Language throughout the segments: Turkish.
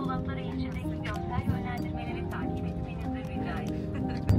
Dolaplara içindeki görsel yönlendirmeleri takip etmenizi rica ederim.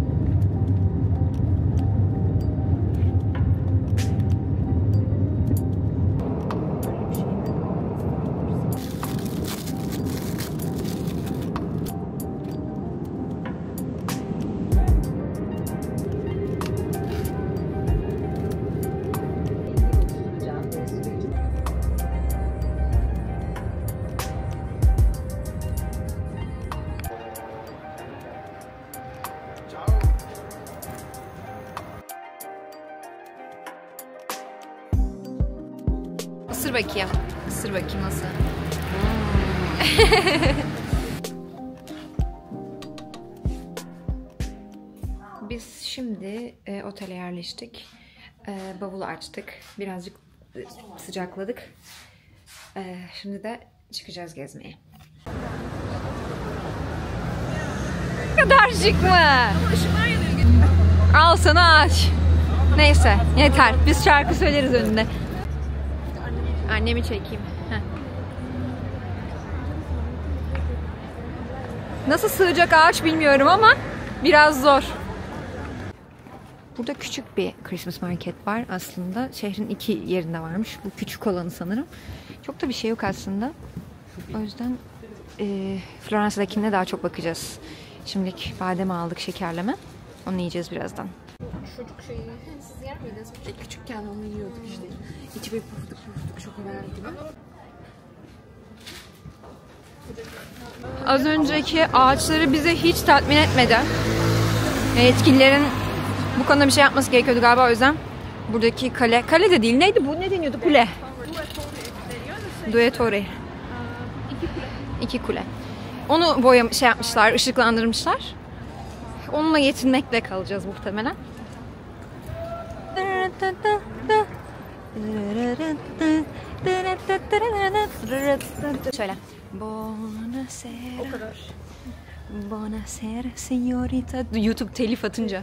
Isır bakayım. Isır bakayım nasıl? Biz şimdi otele yerleştik. Bavulu açtık. Birazcık sıcakladık. Şimdi de çıkacağız gezmeye. Ne kadar şık mı? Al sana ağaç. Neyse yeter. Biz şarkı söyleriz önünde. Annemi çekeyim. Heh. Nasıl sığacak ağaç bilmiyorum ama biraz zor. Burada küçük bir Christmas market var aslında. Şehrin iki yerinde varmış. Bu küçük olanı sanırım. Çok da bir şey yok aslında. O yüzden Floransa'dakine daha çok bakacağız. Şimdilik badem aldık, şekerleme. Onu yiyeceğiz birazdan. Çocuk şeyi, siz yer miydiniz? Küçükken onu yiyorduk işte. İçi bir puftuk şokolade gibi. Az önceki ağaçları bize hiç tatmin etmedi. Yetkililerin bu konuda bir şey yapması gerekiyordu galiba, o yüzden buradaki kale de değil, neydi bu, ne deniyordu, kule? Due Torre. İki kule. Onu yapmışlar, ışıklandırmışlar. Onunla yetinmekle kalacağız muhtemelen. Şöyle. Buonasera. O kadar. Buonasera signorita. YouTube telif atınca.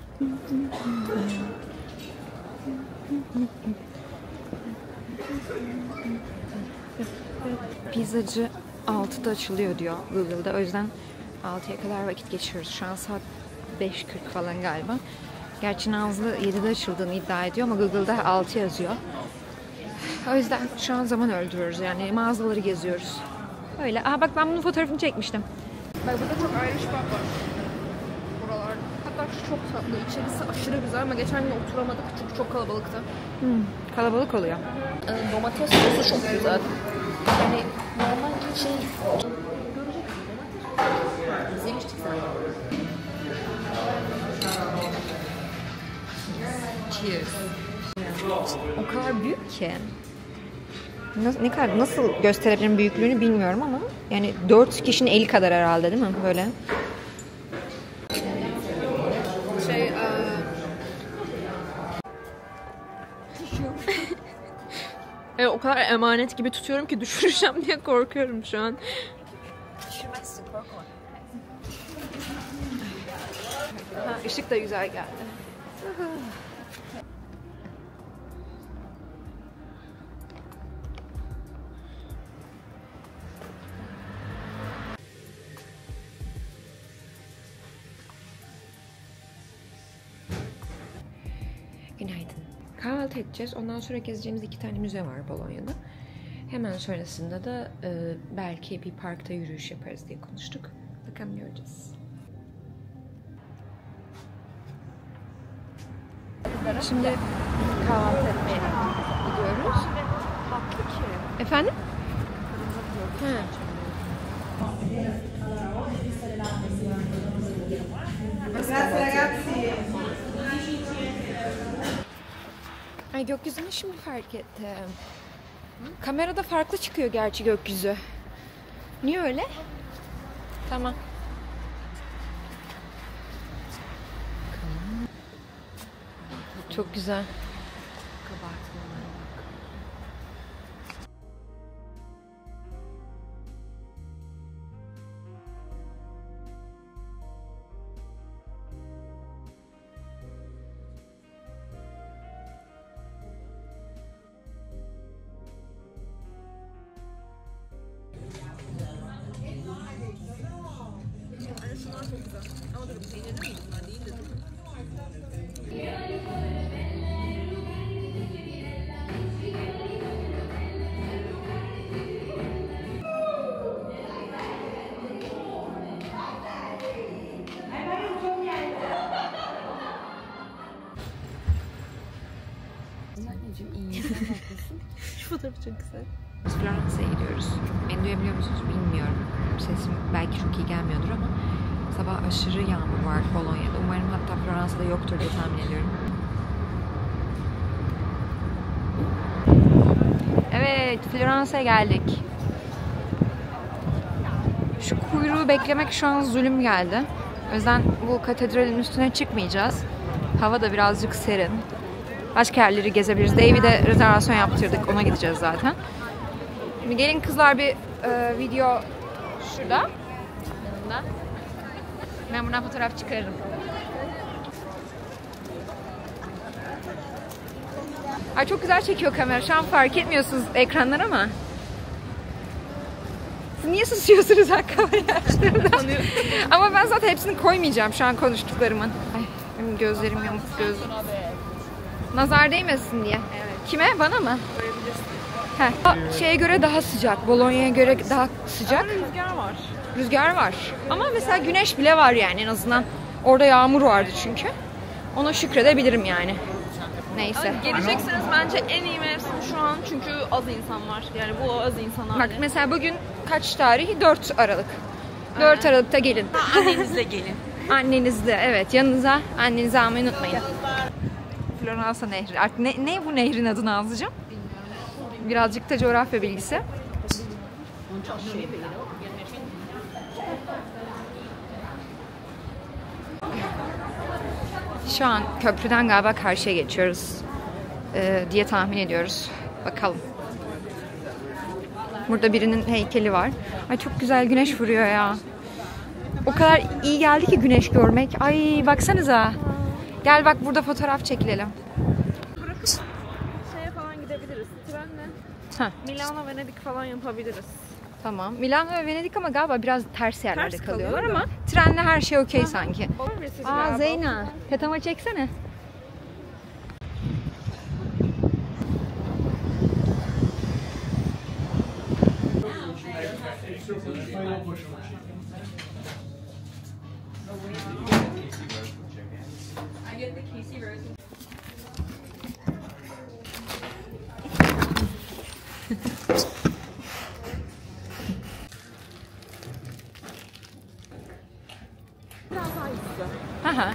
Pizzacı 6'da açılıyor diyor Google'da. O yüzden 6'ya kadar vakit geçiriyoruz. Şu an saat 5:40 falan galiba. Gerçi Nazlı 7'de açıldığını iddia ediyor ama Google'da 6 yazıyor. O yüzden şu an zaman öldürüyoruz, yani mağazaları geziyoruz. Öyle. Aa bak, ben bunun fotoğrafını çekmiştim. Bak burada çok Irish pub var. Buralar. Hatta şu çok tatlı. İçerisi aşırı güzel ama geçen gün oturamadık çünkü çok kalabalıktı. Kalabalık oluyor. Domates sosu çok güzel. Yani normal şey... Biz yemiştik zaten. Cheers. O kadar büyük ki. Nasıl gösterebilirim büyüklüğünü bilmiyorum ama yani 4 kişinin eli kadar herhalde, değil mi? Böyle. O kadar emanet gibi tutuyorum ki düşüreceğim diye korkuyorum şu an. Düşürmezsin, korkma. Işık da güzel geldi. Günaydın. Kahvaltı edeceğiz. Ondan sonra gezeceğimiz 2 tane müze var Bolonya'da. Hemen sonrasında da belki bir parkta yürüyüş yaparız diye konuştuk. Bakalım, göreceğiz. Şimdi kahvaltı etmeye gidiyoruz. Tatlı ki. Efendim? Ay, gökyüzünü şimdi fark ettim. Kamerada farklı çıkıyor gerçi gökyüzü. Niye öyle? Tamam. Çok güzel. güzel. Ama dur peynirli miydi bunlar? Değil de dur. Şu fotoğrafı çok güzel. Biz Floransa'ya gidiyoruz. Beni duyabiliyor musunuz bilmiyorum. Sesim belki çok iyi gelmiyordur ama sabah aşırı yağmur var Bolonya'da. Umarım hatta Floransa'da yoktur diye tahmin ediyorum. Evet, Floransa'ya geldik. Şu kuyruğu beklemek şu an zulüm geldi. O yüzden bu katedralin üstüne çıkmayacağız. Hava da birazcık serin. Başka yerleri gezebiliriz. David'e rezervasyon yaptırdık. Ona gideceğiz zaten. Şimdi gelin kızlar bir video şurada. Yanımda. Ben buradan fotoğraf çıkarırım. Ay çok güzel çekiyor kamera. Şu an fark etmiyorsunuz ekranlar ama. Siz niye susuyorsunuz kamerayı açtığımda? Ama ben zaten hepsini koymayacağım şu an konuştuklarımın. Ay, benim gözlerim yamuk göz. Nazar değmesin diye. Evet. Kime? Bana mı? Şeye göre daha sıcak. Bolonya'ya göre daha sıcak. Ama rüzgar var. Rüzgar var. Ama mesela güneş bile var yani en azından. Orada yağmur vardı çünkü. Ona şükredebilirim yani. Neyse. Gelecekseniz bence en iyi mevsim şu an çünkü az insan var. Yani bu az insan Bak mesela bugün kaç tarihi? 4 Aralık. 4 Aralık'ta gelin. Annenizle gelin. Annenizle evet yanınıza annenizi almayı unutmayın. Floransa Nehri. Artık ne bu nehrin adı Nazlıcığım? Birazcık da coğrafya bilgisi. Şu an köprüden galiba karşıya geçiyoruz diye tahmin ediyoruz. Bakalım. Burada birinin heykeli var. Ay çok güzel güneş vuruyor ya. O kadar iyi geldi ki güneş görmek. Ay baksanıza. Gel bak burada fotoğraf çekilelim. Bırakıp şeye falan gidebiliriz. Trenle Milano, Venedik falan yapabiliriz. Tamam. Milano ve Venedik ama galiba biraz ters yerlerde Ters kalıyorlar kalıyor da. ama trenle her şey okey sanki. Aa Aa Zeyna, tetama çeksene. Aha.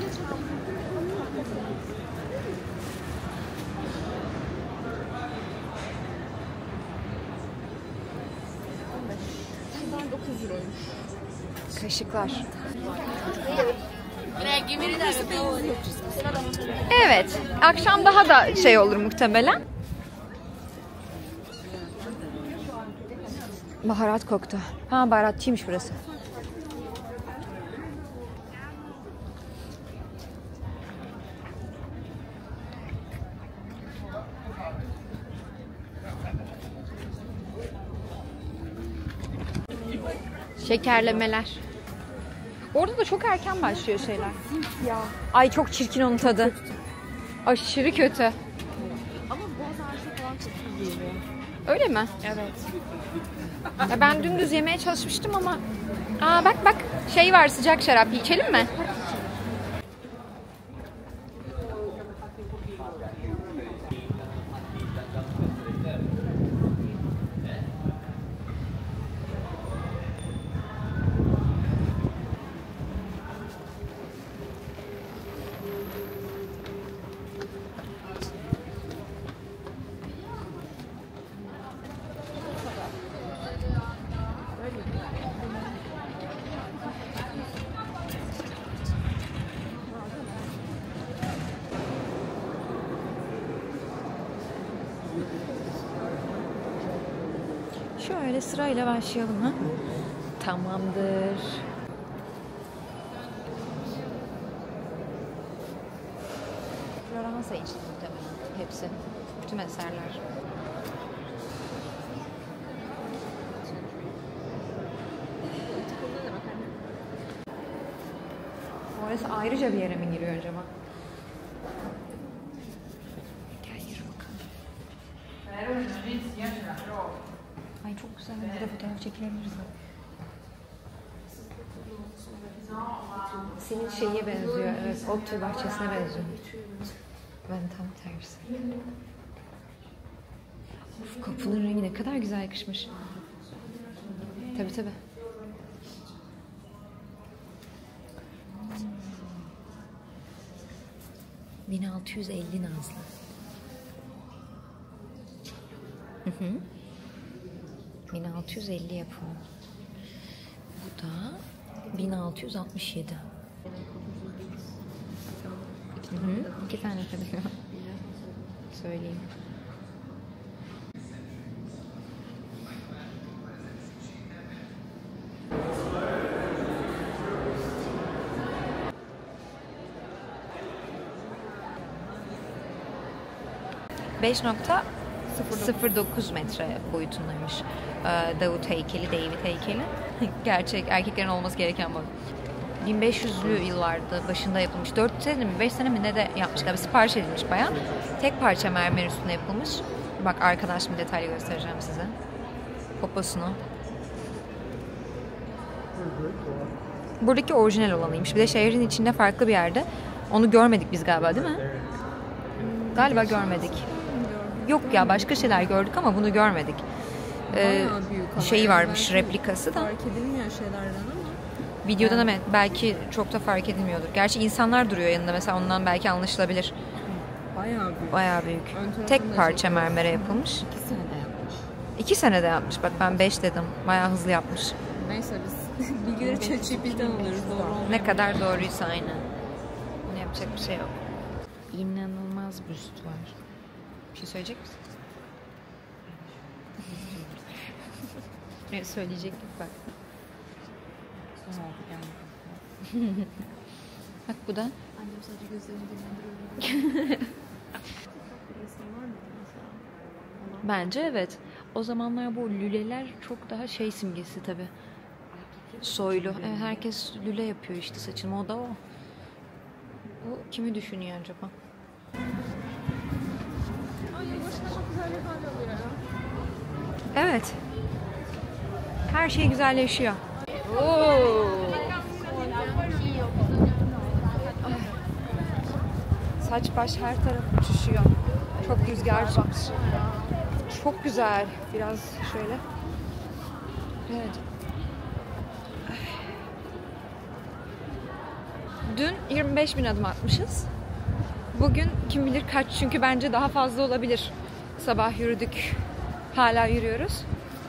Şunlar 9 euroymuş. Kaşıklar. Evet. Akşam daha da şey olur muhtemelen. Baharat koktu. Ha baharatçıymış burası. Şekerlemeler. Orada da çok erken başlıyor şeyler. Ya. Ay çok çirkin onun tadı. Aşırı kötü. Ama boğaz ağrısı falan çok iyi geliyor. Öyle mi? Evet. Ya ben dümdüz yemeye çalışmıştım ama... Aa bak şey var sıcak şarap içelim mi? Şöyle sırayla başlayalım ha. Tamamdır. Floransa için muhtemelen hepsi. Bütün eserler. Orası ayrıca bir yere mi giriyor acaba? Gel yürü bakalım. Ay çok güzel. Burada fotoğraf çekilebiliriz. Senin şeye benziyor. Evet, Opti bahçesine benziyor. Ben tam tersi. Uf, kapının rengi ne kadar güzel yakışmış. Tabii tabii. Hmm. 1650 Nazlı. Hı hı. 1650 yapımı. Bu da 1667. Hı hı. 2 tane tabii. Söyleyeyim. .09 metre boyutundaymış. Davut heykeli, David heykeli. Gerçek erkeklerin olması gereken bu. 1500'lü yıllarda başında yapılmış. 4 sene mi 5 sene mi ne de yapmışlar. Bir sipariş edilmiş bayağı. Tek parça mermer üstüne yapılmış. Bak arkadan şimdi detaylı göstereceğim size. Poposunu. Buradaki orijinal olanıymış. Bir de şehrin içinde farklı bir yerde. Onu görmedik biz galiba değil mi? Galiba görmedik. Yok ya başka şeyler gördük ama bunu görmedik. Şeyi varmış replikası da. Fark edilmiyor şeylerden ama. Videodan evet belki çok da fark edilmiyordur. Gerçi insanlar duruyor yanında mesela ondan belki anlaşılabilir. Bayağı büyük. Bayağı büyük. Tek parça mermere yapılmış. 2 senede yapmış. 2 senede yapmış. Bak ben 5 dedim. Bayağı hızlı yapmış. Neyse biz bilgileri ChatGPT'den alıyoruz. Doğru. Ne kadar doğruysa aynı. Ne yapacak bir şey yok. İnanılmaz büst var. Bir şey söyleyecek misin? Ne söyleyecektik bak. Bak bu da. Annem sadece gözlerini dinlendiriyor. Bence evet. O zamanlar bu lüleler çok daha şey simgesi tabii. Soylu. Evet, herkes lüle yapıyor işte saçını. O da o. Bu kimi düşünüyor acaba? Ay başına çok güzel bir hal oluyor ya. Evet. Her şey güzelleşiyor. Oo. Saç baş her taraf uçuşuyor. Çok rüzgar çıkmış. Çok güzel. Biraz şöyle. Evet. Dün 25.000 adım atmışız. Bugün kim bilir kaç çünkü bence daha fazla olabilir. Sabah yürüdük. Hala yürüyoruz.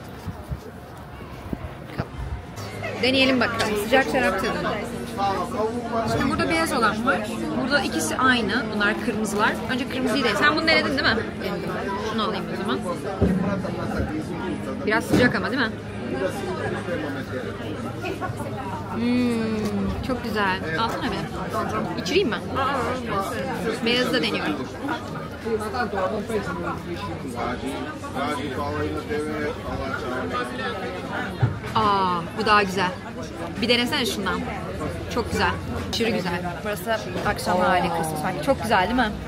Deneyelim bakalım. Sıcak şarap tadına. Şimdi burada beyaz olan var. Burada ikisi aynı. Bunlar kırmızılar. Önce kırmızıyı değil. Sen bunu denedin değil mi? Şunu alayım o zaman. Biraz sıcak ama değil mi? Çok güzel. Alsana be. İçireyim mi? Beyazı da deniyorum. Aa, bu daha güzel. Bir denesene şundan. Çok güzel. Aşırı güzel. Burası akşam harikası. Çok güzel değil mi?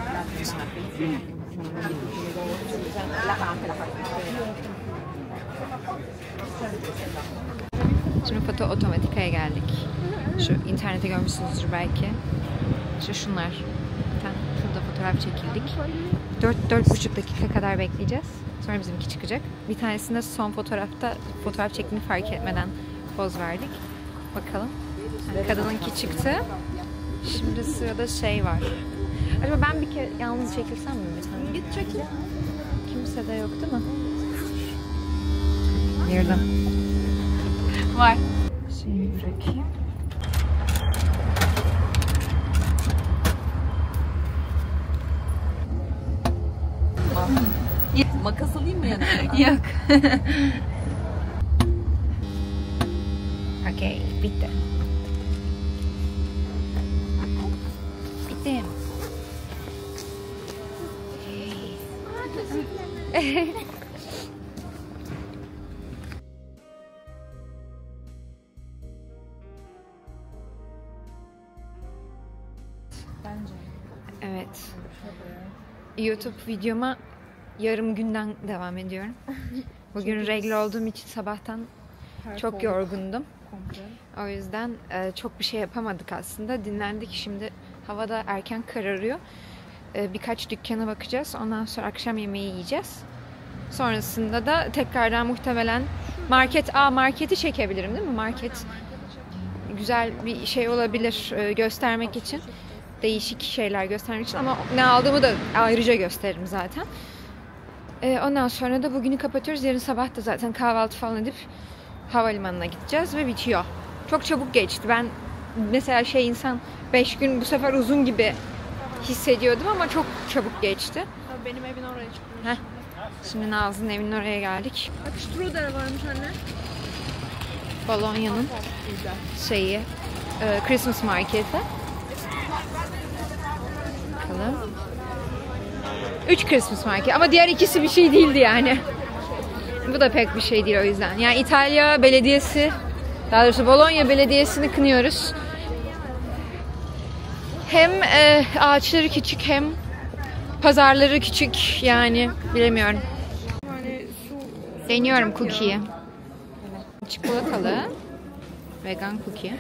Şimdi foto otomatikaya geldik. Şu internette görmüşsünüzdür belki. İşte şunlar. Şurada fotoğraf çekildik. 4-4,5 dakika kadar bekleyeceğiz. Sonra bizimki çıkacak. Bir tanesinde son fotoğrafta fotoğraf çektiğini fark etmeden poz verdik. Bakalım. Kadınınki çıktı. Şimdi sırada şey var. Acaba ben bir kere yalnız çekilsem mi bir tane? Git çekil. Kimse de yok değil mi? Girdim. Var. Şimdi bırakayım. Makas alayım mı yanına? Yok. Okey, bitti. Bitti. Bence. Evet. YouTube videoma yarım günden devam ediyorum. Bugün regl olduğum için sabahtan çok yorgundum. O yüzden çok bir şey yapamadık aslında. Dinlendik. Şimdi havada erken kararıyor. Birkaç dükkana bakacağız. Ondan sonra akşam yemeği yiyeceğiz. Sonrasında da tekrardan muhtemelen marketi çekebilirim değil mi? Market güzel bir şey olabilir göstermek için. Değişik şeyler göstermek için ama ne aldığımı da ayrıca gösteririm zaten. Ondan sonra da bugünü kapatıyoruz. Yarın sabah da zaten kahvaltı falan edip havalimanına gideceğiz ve bitiyor. Çok çabuk geçti. Ben mesela insan 5 gün bu sefer uzun gibi hissediyordum ama çok çabuk geçti. Benim evin oraya çıkmış. Heh. Şimdi Nazlı'nın evinin oraya geldik. Bak Strudel varmış anne. Bolonya'nın Christmas marketi. Bakalım. 3 Christmas market ama diğer ikisi bir şey değildi yani. Bu da pek bir şey değil o yüzden. Yani İtalya Belediyesi, daha doğrusu Bologna Belediyesi'ni kınıyoruz. Hem ağaçları küçük hem pazarları küçük, yani bilemiyorum. Deniyorum cookie'yi. Çikolatalı vegan cookie.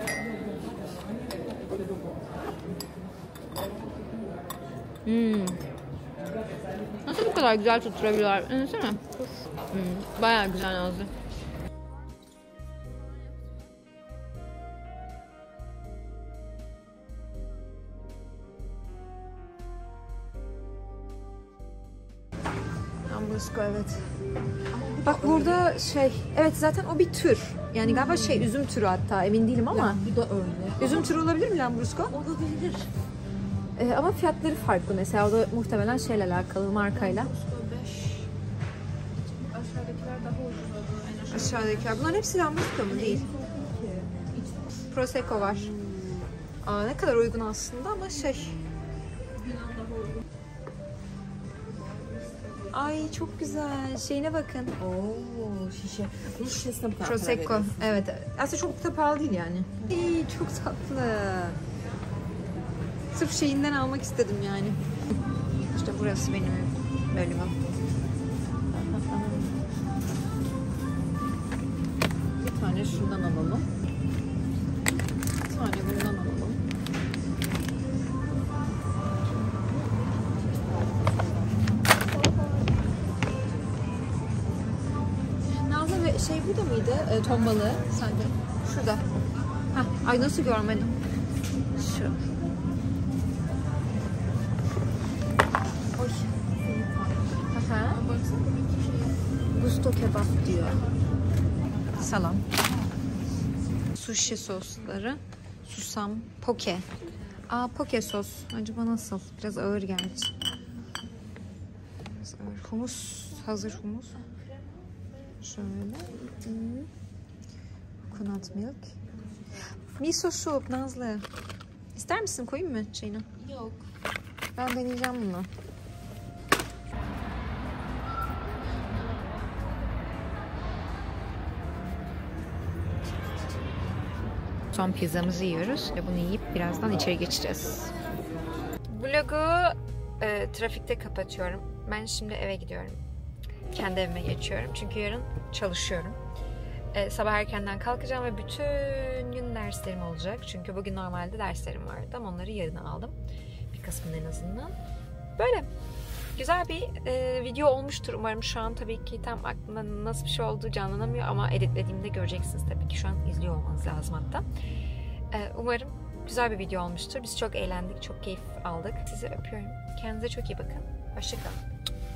Nasıl bu kadar güzel tutturabiliyorlar? Anlasana. Bayağı güzel Nazlı. Ambrosco, evet. Bak burada evet zaten o bir tür. Yani galiba üzüm türü hatta, emin değilim ama. Bu da öyle. Üzüm türü olabilir mi Lambrusco? Olabilir. Ama fiyatları farklı mesela. O da muhtemelen alakalı, markayla. Aşağıdakiler daha ucuz. Aşağıdakiler. Bunların hepsi Lambrusco mu? Değil. Prosecco var. Ne kadar uygun aslında ama Ay çok güzel. Şeyine bakın. Oo, şişe. Bunun şişesine bu kadar Prosecco. para Evet. Aslında çok da pahalı değil yani. Çok tatlı. Sırf şeyinden almak istedim yani. İşte burası benim bölümüm. Bir tane şundan alalım. Bir tane bundan alalım. Nazlı ve burada mıydı? Ton balığı sence? Şurada. Ay nasıl görmedim? Şu. Oy. Aha. Gusto kebap diyor. Salam. Sushi sosları. Susam. Poke. Poke sos. Acaba nasıl? Biraz ağır gerçi. Biraz ağır. Humus. Hazır humus. Şöyle. Coconut milk. Miso soup Nazlı. İster misin? Koyayım mı çayını? Yok. Ben deneyeceğim bunu. Son pizzamızı yiyoruz ve bunu yiyip birazdan içeri geçeceğiz. Vlogu trafikte kapatıyorum. Ben şimdi eve gidiyorum. Kendi evime geçiyorum. Çünkü yarın çalışıyorum. Sabah erkenden kalkacağım ve bütün gün derslerim olacak. Çünkü bugün normalde derslerim vardı ama onları yarına aldım. Bir kısmını en azından. Böyle güzel bir video olmuştur umarım. Şu an tabii ki tam aklımda nasıl bir şey olduğu canlanamıyor ama editlediğimde göreceksiniz tabii ki. Şu an izliyor olmanız lazım hatta. Umarım güzel bir video olmuştur. Biz çok eğlendik, çok keyif aldık. Sizi öpüyorum. Kendinize çok iyi bakın. Hoşça kalın.